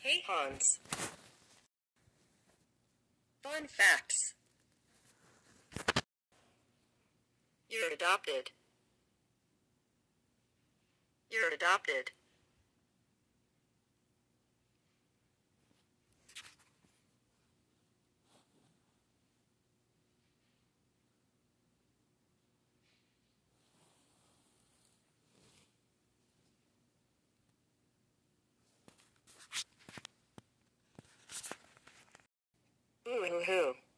Hey Hans. Fun facts. You're adopted. You're adopted. Ooh hoo hoo.